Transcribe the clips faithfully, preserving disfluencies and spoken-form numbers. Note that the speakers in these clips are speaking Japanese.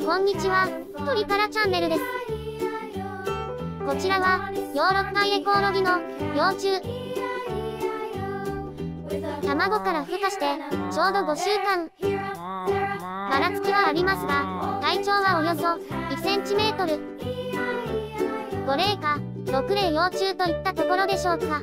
こんにちは、鳥からチャンネルです。こちらは、ヨーロッパエコオロギの幼虫。卵から孵化して、ちょうどごしゅうかん。ばらつきはありますが、体長はおよそいちセンチメートル。ごれいかろくれい幼虫といったところでしょうか。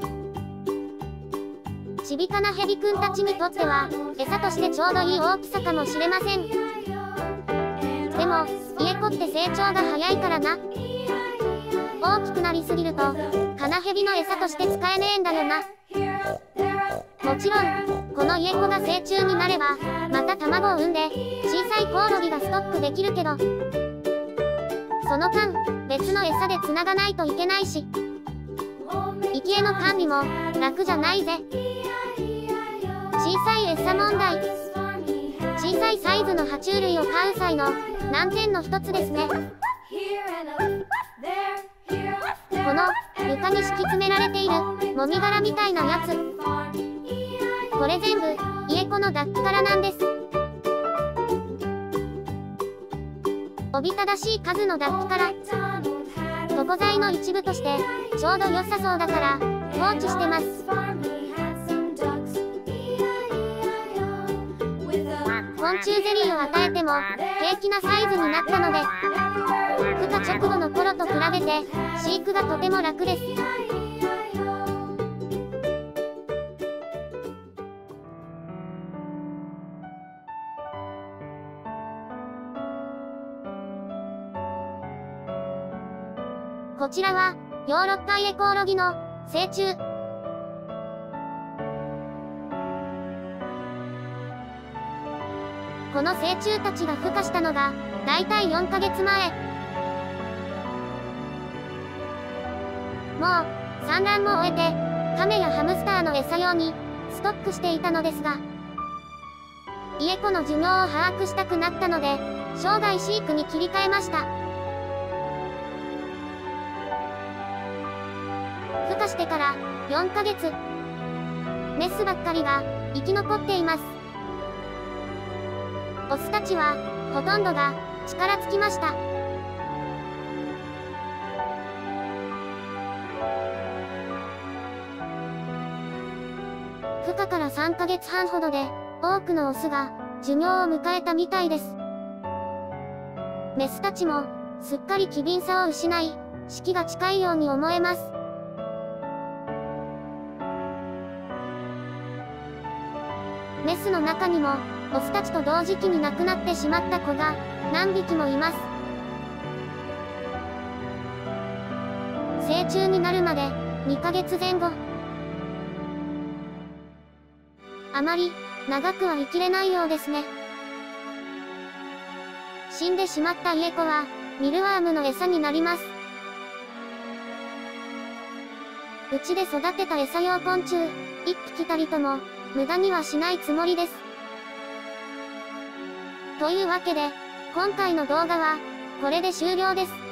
ちびかなヘビくんたちにとっては、餌としてちょうどいい大きさかもしれません。でも、イエコって成長が早いからな。大きくなりすぎると、カナヘビの餌として使えねえんだよな。もちろん、このイエコが成虫になれば、また卵を産んで、小さいコオロギがストックできるけど、その間、別の餌で繋がないといけないし、生き餌の管理も楽じゃないぜ。小さい餌問題。小さいサイズの爬虫類を飼う際の難点の一つですね。この床に敷き詰められているもみ殻みたいなやつ。これ全部イエコの脱皮からなんです。おびただしい数の脱皮から。床材の一部としてちょうど良さそうだから放置してます。昆虫ゼリーを与えても平気なサイズになったので、孵化直後の頃と比べて飼育がとても楽です。こちらはヨーロッパエコオロギの成虫。この成虫たちが孵化したのがだいたいよんかげつまえ。もう産卵も終えてカメやハムスターの餌用にストックしていたのですが、イエコの寿命を把握したくなったので生涯飼育に切り替えました。孵化してからよんかげつ、メスばっかりが生き残っています。オスたちはほとんどが力尽きました。孵化からさんかげつはんほどで多くのオスが寿命を迎えたみたいです。メスたちもすっかり機敏さを失い、死期が近いように思えます。メスの中にもオスたちと同時期に亡くなってしまった子が何匹もいます。成虫になるまでにかげつぜん後。あまり長くは生きれないようですね。死んでしまったイエコはミルワームの餌になります。うちで育てた餌用昆虫いっぴきたりとも無駄にはしないつもりです。というわけで、今回の動画はこれで終了です。